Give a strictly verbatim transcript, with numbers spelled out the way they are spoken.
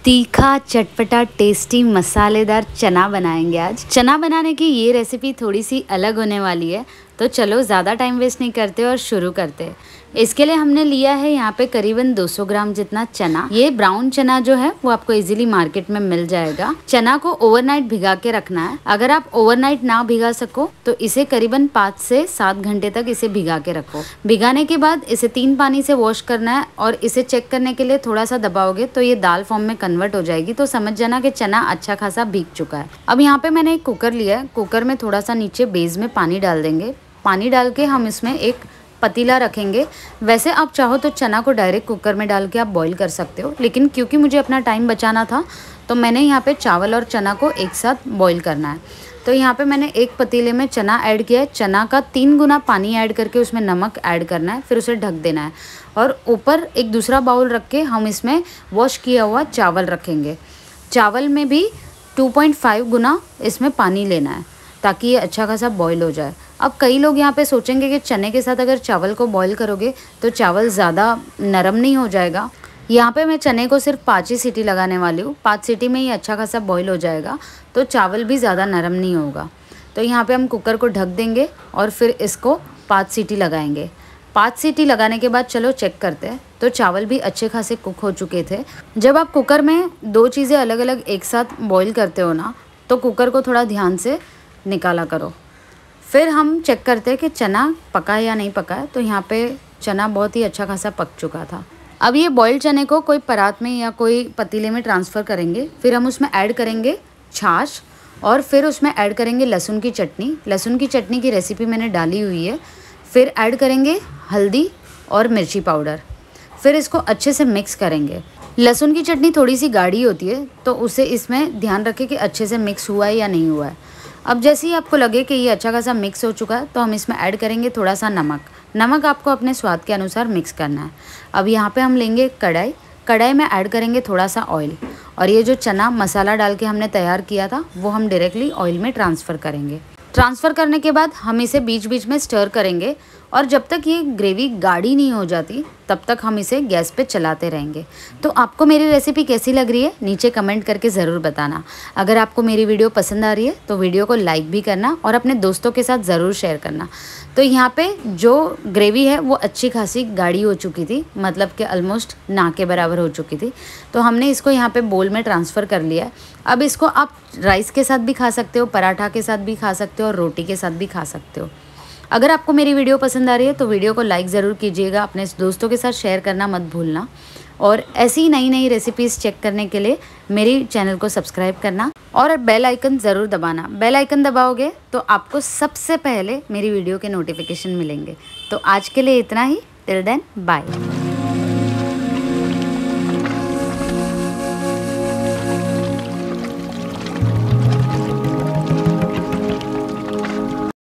तीखा चटपटा टेस्टी मसालेदार चना बनाएंगे आज। चना बनाने की ये रेसिपी थोड़ी सी अलग होने वाली है, तो चलो ज़्यादा टाइम वेस्ट नहीं करते और शुरू करते हैं। इसके लिए हमने लिया है यहाँ पे करीबन दो सौ ग्राम जितना चना। ये ब्राउन चना जो है वो आपको इजीली मार्केट में मिल जाएगा। चना को ओवरनाइट भिगा के रखना है। अगर आप ओवरनाइट ना भिगा सको तो इसे करीबन पाँच से सात घंटे तक इसे भिगा के रखो। भिगाने के बाद इसे तीन पानी से वॉश करना है और इसे चेक करने के लिए थोड़ा सा दबाओगे तो ये दाल फॉर्म में कन्वर्ट हो जाएगी, तो समझ जाना कि चना अच्छा खासा भीग चुका है। अब यहाँ पे मैंने एक कुकर लिया है। कुकर में थोड़ा सा नीचे बेस में पानी डाल देंगे। पानी डाल के हम इसमें एक पतीला रखेंगे। वैसे आप चाहो तो चना को डायरेक्ट कुकर में डाल के आप बॉईल कर सकते हो, लेकिन क्योंकि मुझे अपना टाइम बचाना था तो मैंने यहाँ पे चावल और चना को एक साथ बॉईल करना है। तो यहाँ पे मैंने एक पतीले में चना ऐड किया है। चना का तीन गुना पानी ऐड करके उसमें नमक ऐड करना है, फिर उसे ढक देना है और ऊपर एक दूसरा बाउल रख के हम इसमें वॉश किया हुआ चावल रखेंगे। चावल में भी टू पॉइंट फाइव गुना इसमें पानी लेना है ताकि ये अच्छा खासा बॉईल हो जाए। अब कई लोग यहाँ पे सोचेंगे कि चने के साथ अगर चावल को बॉईल करोगे तो चावल ज़्यादा नरम नहीं हो जाएगा। यहाँ पे मैं चने को सिर्फ पाँच ही सीटी लगाने वाली हूँ। पाँच सीटी में ही अच्छा खासा बॉईल हो जाएगा, तो चावल भी ज़्यादा नरम नहीं होगा। तो यहाँ पे हम कुकर को ढक देंगे और फिर इसको पाँच सीटी लगाएंगे। पाँच सीटी लगाने के बाद चलो चेक करते हैं। तो चावल भी अच्छे खासे कुक हो चुके थे। जब आप कुकर में दो चीज़ें अलग अलग एक साथ बॉईल करते हो ना, तो कुकर को थोड़ा ध्यान से निकाला करो। फिर हम चेक करते हैं कि चना पका है या नहीं पका है। तो यहाँ पे चना बहुत ही अच्छा खासा पक चुका था। अब ये बॉइल्ड चने को कोई परात में या कोई पतीले में ट्रांसफ़र करेंगे। फिर हम उसमें ऐड करेंगे छाछ और फिर उसमें ऐड करेंगे लहसुन की चटनी। लहसुन की चटनी की रेसिपी मैंने डाली हुई है। फिर ऐड करेंगे हल्दी और मिर्ची पाउडर। फिर इसको अच्छे से मिक्स करेंगे। लहसुन की चटनी थोड़ी सी गाढ़ी होती है, तो उसे इसमें ध्यान रखें कि अच्छे से मिक्स हुआ है या नहीं हुआ है। अब जैसे ही आपको लगे कि ये अच्छा खासा मिक्स हो चुका है तो हम इसमें ऐड करेंगे थोड़ा सा नमक। नमक आपको अपने स्वाद के अनुसार मिक्स करना है। अब यहाँ पे हम लेंगे कढ़ाई। कढ़ाई में ऐड करेंगे थोड़ा सा ऑयल और ये जो चना मसाला डाल के हमने तैयार किया था वो हम डायरेक्टली ऑयल में ट्रांसफ़र करेंगे। ट्रांसफ़र करने के बाद हम इसे बीच बीच में स्टर करेंगे और जब तक ये ग्रेवी गाढ़ी नहीं हो जाती तब तक हम इसे गैस पे चलाते रहेंगे। तो आपको मेरी रेसिपी कैसी लग रही है नीचे कमेंट करके ज़रूर बताना। अगर आपको मेरी वीडियो पसंद आ रही है तो वीडियो को लाइक भी करना और अपने दोस्तों के साथ ज़रूर शेयर करना। तो यहाँ पे जो ग्रेवी है वो अच्छी खासी गाढ़ी हो चुकी थी, मतलब कि ऑलमोस्ट ना के बराबर हो चुकी थी। तो हमने इसको यहाँ पे बोल में ट्रांसफ़र कर लिया है। अब इसको आप राइस के साथ भी खा सकते हो, पराठा के साथ भी खा सकते हो और रोटी के साथ भी खा सकते हो। अगर आपको मेरी वीडियो पसंद आ रही है तो वीडियो को लाइक ज़रूर कीजिएगा, अपने दोस्तों के साथ शेयर करना मत भूलना और ऐसी ही नई नई रेसिपीज़ चेक करने के लिए मेरी चैनल को सब्सक्राइब करना और बेल आइकन ज़रूर दबाना। बेल आइकन दबाओगे तो आपको सबसे पहले मेरी वीडियो के नोटिफिकेशन मिलेंगे। तो आज के लिए इतना ही। Till then bye.